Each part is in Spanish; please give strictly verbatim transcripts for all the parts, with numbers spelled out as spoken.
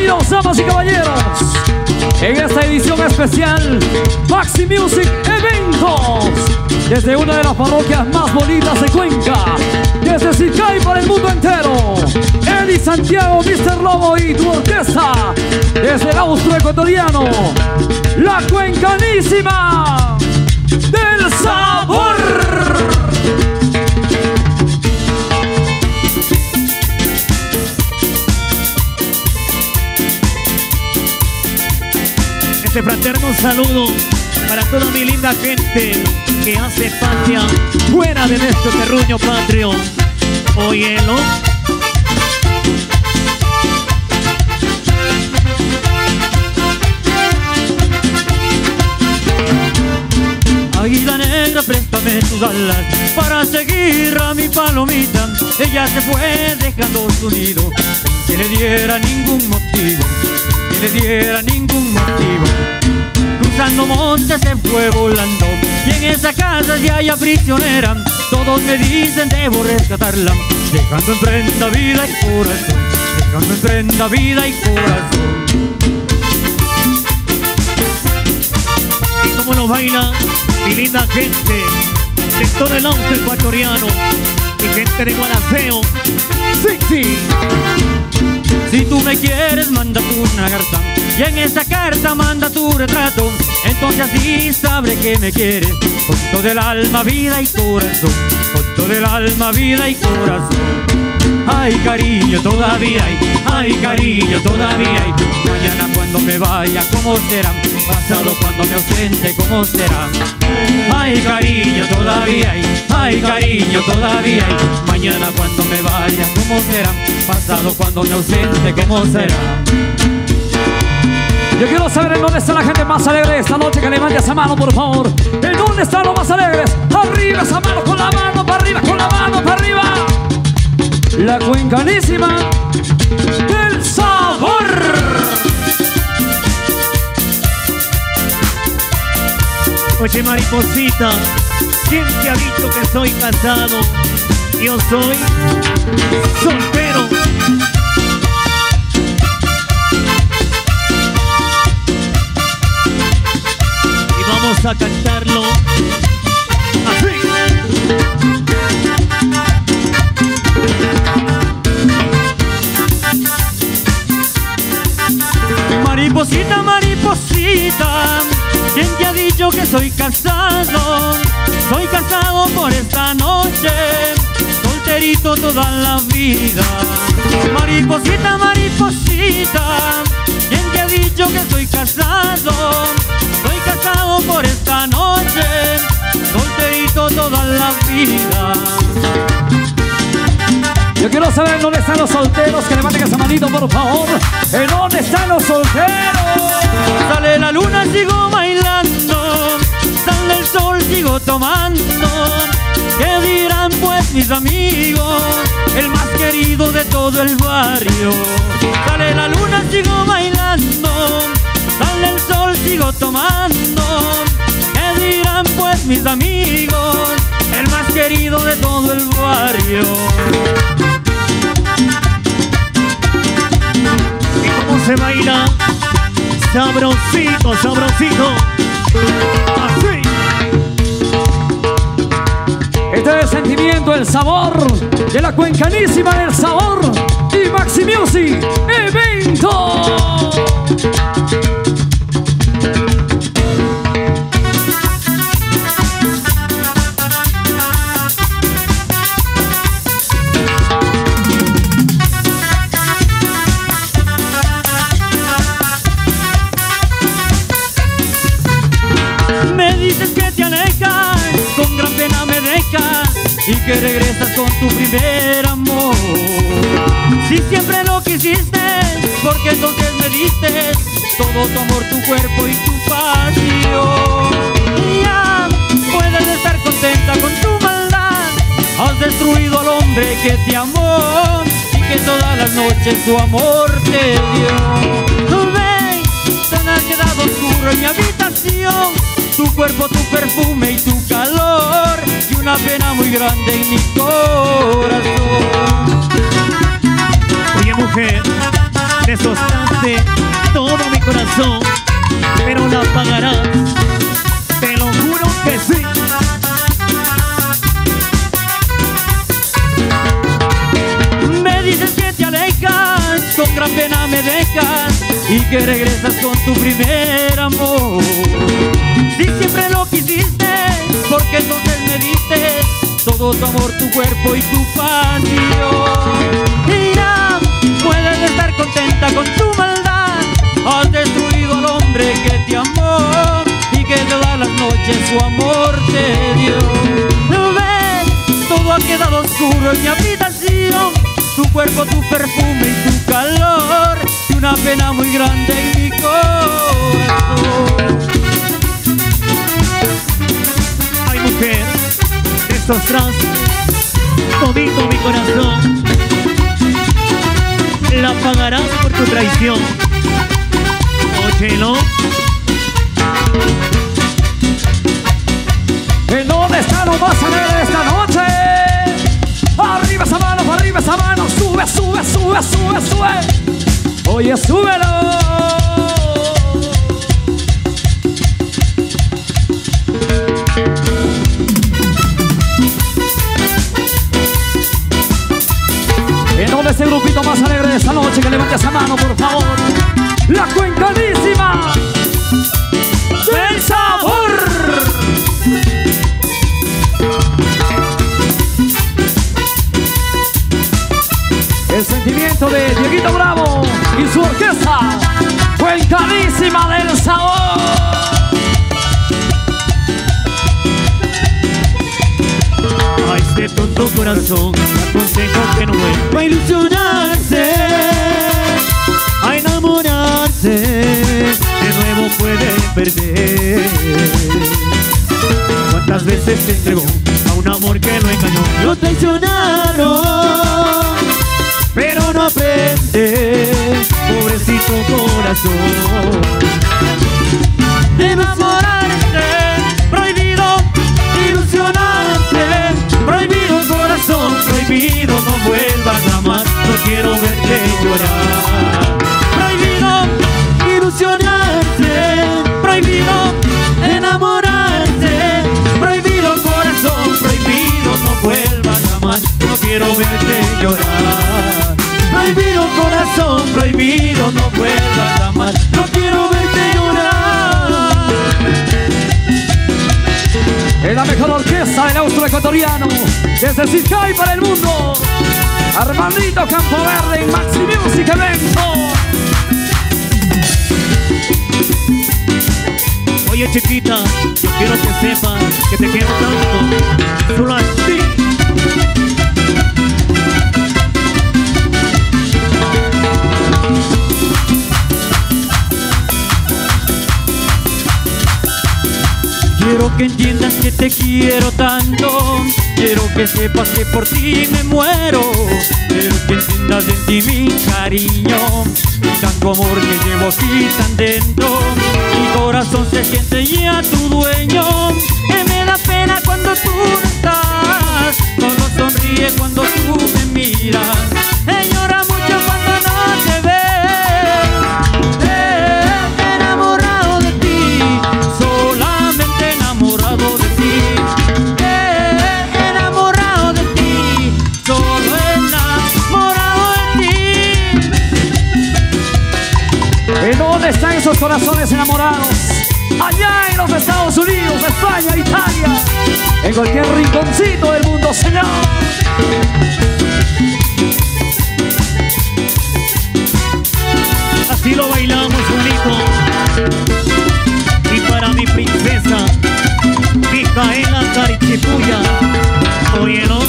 Bienvenidos, damas y caballeros, en esta edición especial Maxi Music Eventos, desde una de las parroquias más bonitas de Cuenca, desde Sicay para el mundo entero. Eddie Santiago, mister Lobo y tu orquesta, desde el austro ecuatoriano, la cuencanísima del sabor. Este fraterno saludo para toda mi linda gente que hace patria fuera de nuestro terruño patrio. Óyelo. Águila negra, préstame tus alas para seguir a mi palomita. Ella se fue dejando su nido sin que le diera ningún motivo, que le diera ningún motivo. Cruzando montes se fue volando y en esa casa ya hay prisionera. Todos me dicen debo rescatarla, dejando en prenda vida y corazón, dejando en prenda vida y corazón. Y como lo baila mi linda gente de todo el austro ecuatoriano y gente de Gualaceo. Sí, sí. Si tú me quieres, manda tú una carta y en esa carta manda tu retrato. Entonces así sabré que me quieres con todo el alma, vida y corazón, con todo el alma, vida y corazón. Ay, cariño, todavía hay, ay, cariño, todavía hay. Mañana cuando me vaya, ¿cómo será? Pasado cuando me ausente, ¿cómo será? Ay, cariño, todavía hay, ay, cariño, todavía hay. Mañana cuando me vaya, ¿cómo será? Pasado cuando me ausente, ¿cómo será? Yo quiero saber en dónde está la gente más alegre esta noche. Que levante esa mano, por favor. ¿En dónde están los más alegres? Arriba esa mano, con la mano para arriba, con la mano para arriba. La cuencanísima del sabor. Oye, mariposita, ¿quién te ha dicho que soy casado? Yo soy soltero. Y vamos a cantarlo así. Mariposita, mariposita, ¿quién te ha dicho que soy casado? Soy casado por esta noche, solterito toda la vida. Mariposita, mariposita, ¿quién te ha dicho que soy casado? Soy casado por esta noche, solterito toda la vida. Yo quiero saber en dónde están los solteros. Que levanten esa manito, por favor. ¿En dónde están los solteros? Sale la luna, sigo bailando. Sale el sol, sigo tomando. ¿Qué dirán pues mis amigos? El más querido de todo el barrio. Sale la luna, sigo bailando. Sale el sol, sigo tomando. ¿Qué dirán pues mis amigos? El más querido de todo el barrio. ¿Y cómo se baila? Sabrosito, sabrosito. Así. Este es el sentimiento, el sabor de la cuencanísima del sabor y Maxi Music Evento. Me dices que te alejas, con gran pena me dejas y que regresas con tu primer amor. Si siempre lo quisiste, porque entonces me diste todo tu amor, tu cuerpo y tu pasión. Y ya puedes estar contenta con tu maldad. Has destruido al hombre que te amó y que todas las noches su amor te dio. Ven, te has quedado oscuro en mi habitación. Tu cuerpo, tu perfume y tu calor, y una pena muy grande en mi corazón. Oye, mujer, de esos quebraste todo mi corazón, pero la pagarás, te lo juro que sí. Me dices que te alejas, con gran pena me dejas y que regresas con tu primer amor. Si siempre lo quisiste, porque entonces me diste todo tu amor, tu cuerpo y tu pasión. Mira, puedes estar contenta con tu maldad, has destruido al hombre que te amó y que todas las noches su amor te dio. ¿No ves? Todo ha quedado oscuro en mi habitación, tu cuerpo, tu perfume y tu calor, y una pena muy grande en mi corazón. Ay, mujer, estos trances, todito mi corazón, la pagarás por tu traición. Óyelo. ¿En dónde está lo más alegre de esta noche? Arriba esa mano, arriba esa mano, sube, sube, sube, sube, sube. Oye, súbelo. ¿En dónde está el grupito más alegre de esta noche? Que levante esa mano, por favor. La cuencadísima del sabor. El sentimiento de Dieguito Bravo y su orquesta, Cuencadísima del Sabor. A este tonto corazón le aconsejo que no vuelva a ilusionarse, a enamorarse, de nuevo puede perder. ¿Cuántas veces se entregó a un amor que lo engañó? Lo traicionaron, pero no aprende, pobrecito corazón. Enamorarte, prohibido, ilusionarte, prohibido corazón, prohibido, no vuelvas jamás, no quiero verte llorar. Prohibido, ilusionarte, prohibido, enamorarte, prohibido corazón, prohibido, no vuelvas jamás, no quiero verte llorar. Prohibido corazón, prohibido, no vuelvas jamás, no quiero verte llorar. Es la mejor orquesta del austroecuatoriano, desde Sicay para el mundo, Armandito Campoverde en Maxi Music Evento. Oye chiquita, yo quiero que sepas que te quiero tanto, solo a ti. Quiero que entiendas que te quiero tanto, quiero que sepas que por ti me muero. Quiero que entiendas en ti mi cariño y tanto amor que llevo aquí tan dentro. Mi corazón se siente ya tu dueño, que me da pena cuando tú no estás, solo sonríe cuando tú me miras, eh, llora mucho cuando no te ve. Están esos corazones enamorados allá en los Estados Unidos, España, Italia, en cualquier rinconcito del mundo, señor. Así lo bailamos bonito. Y para mi princesa Micaela Carichipuya, óyelo.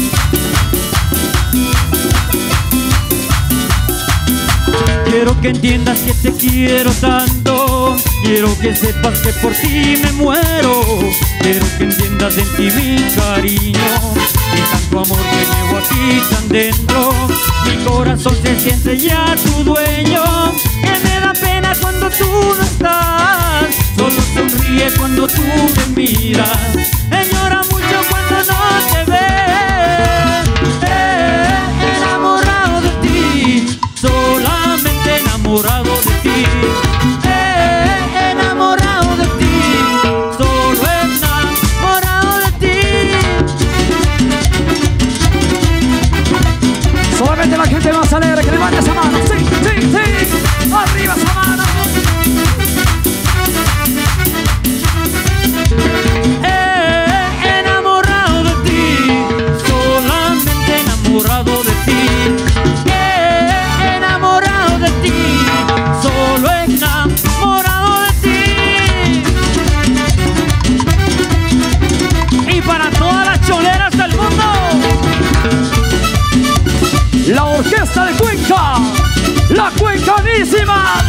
Quiero que entiendas que te quiero tanto, quiero que sepas que por ti me muero. Quiero que entiendas en ti mi cariño y tanto amor que llevo aquí tan dentro. Mi corazón se siente ya tu dueño, que me da pena cuando tú no estás, solo sonríe cuando tú me miras, me llora mucho cuando no te ve. Eh, enamorado de ti, solamente enamorado fiesta de Cuenca, la cuencanísima.